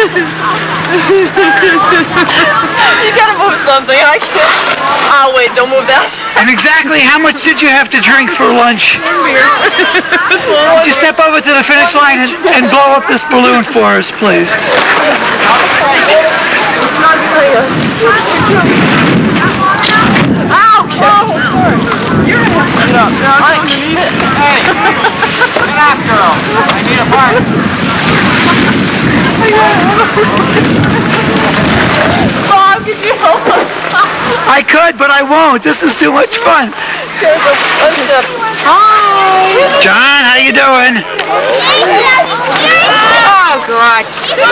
You gotta move something. I can't. Oh wait, don't move that. And exactly how much did you have to drink for lunch? Would you step over to the finish line and blow up this balloon for us, please? Hey, get off, girl. I need a part. Bob, could you help us? I could, but I won't. This is too much fun. Hi. John, how you doing? Oh, God.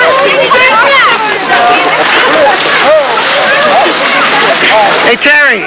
Hey, Terry.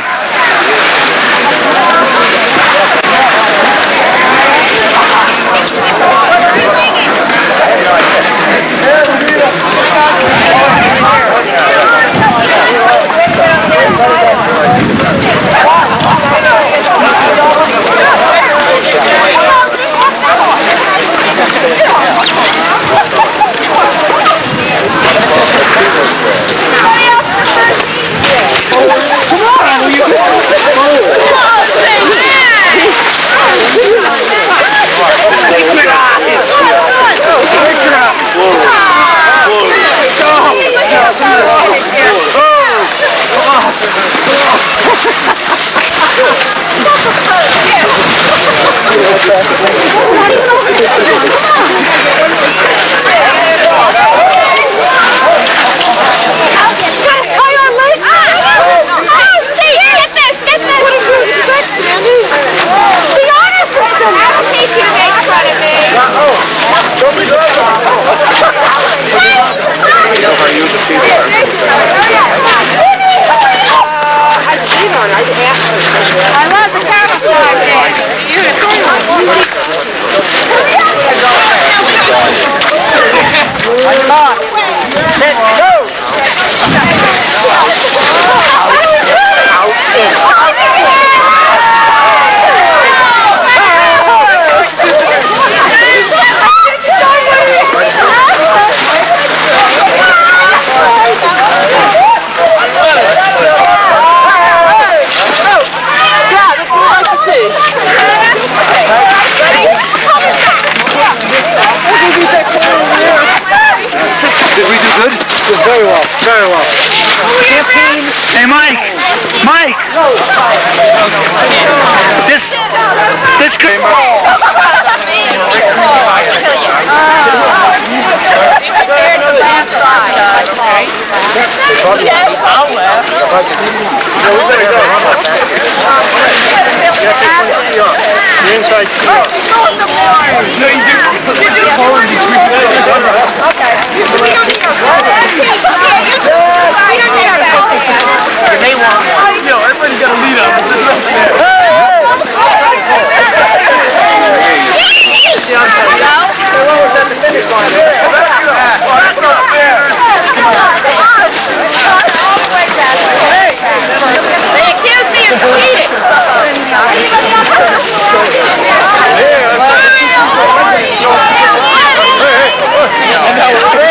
I love the camouflage dance. Did we do good? Very well, very well. Campaign. Hey, Mike. Mike. This could. I'll laugh. We better go. The inside ski off. No, you do. Okay. We don't need our phone. We don't need our phone. You may want one. Yo, everybody's got to lead up. This is not fair. At the finish line. That's not fair. They accused me of cheating. Yeah.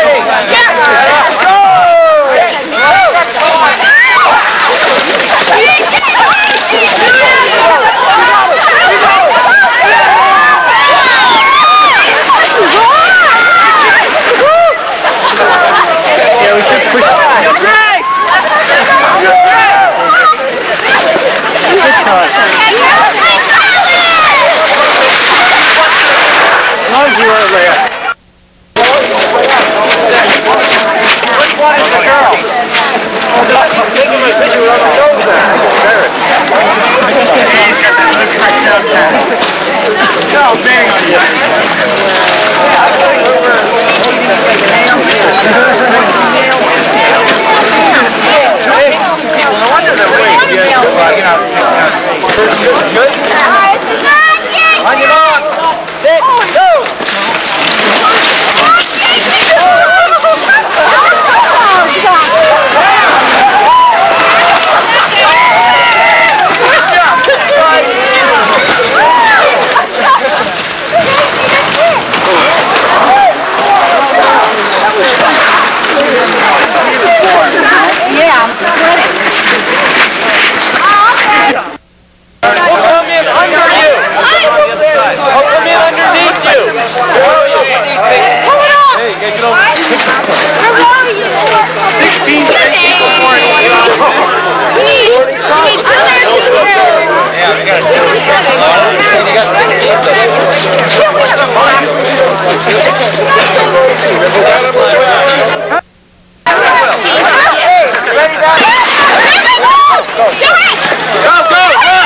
are you? 16 straight people for it. We need two there, two there. Yeah, we got two. You got 16. Ready, guys? Go, go, go!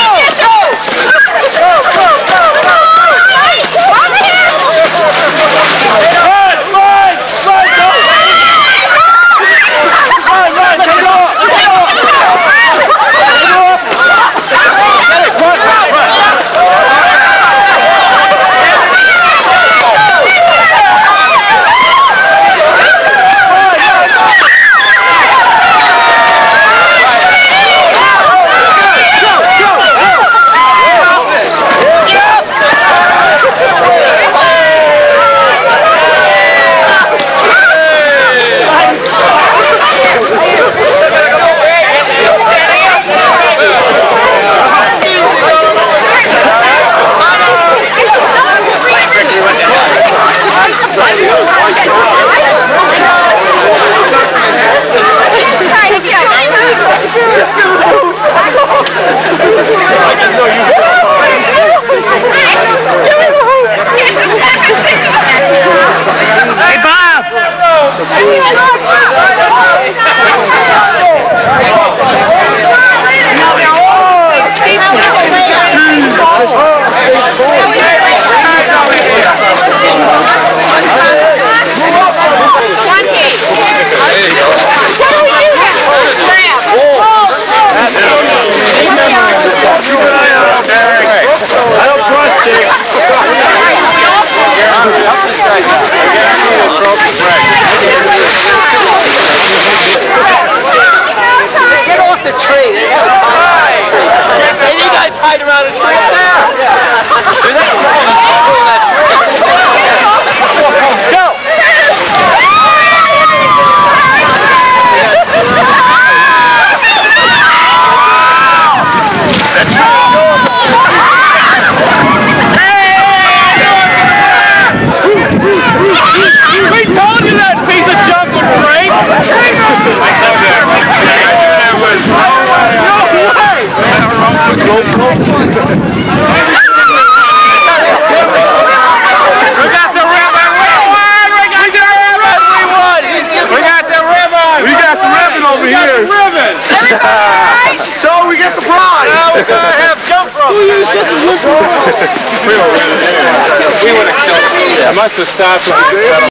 Hey, Bob! Get off the tree. And you guys tied around the tree there. Dude, that's wrong. Go. We told you that piece of junk would break! No way! We got the ribbon! We got the ribbon! We got the ribbon over here! So we get the prize! Now we're gonna have jump rope! We would have killed him. I must have stopped.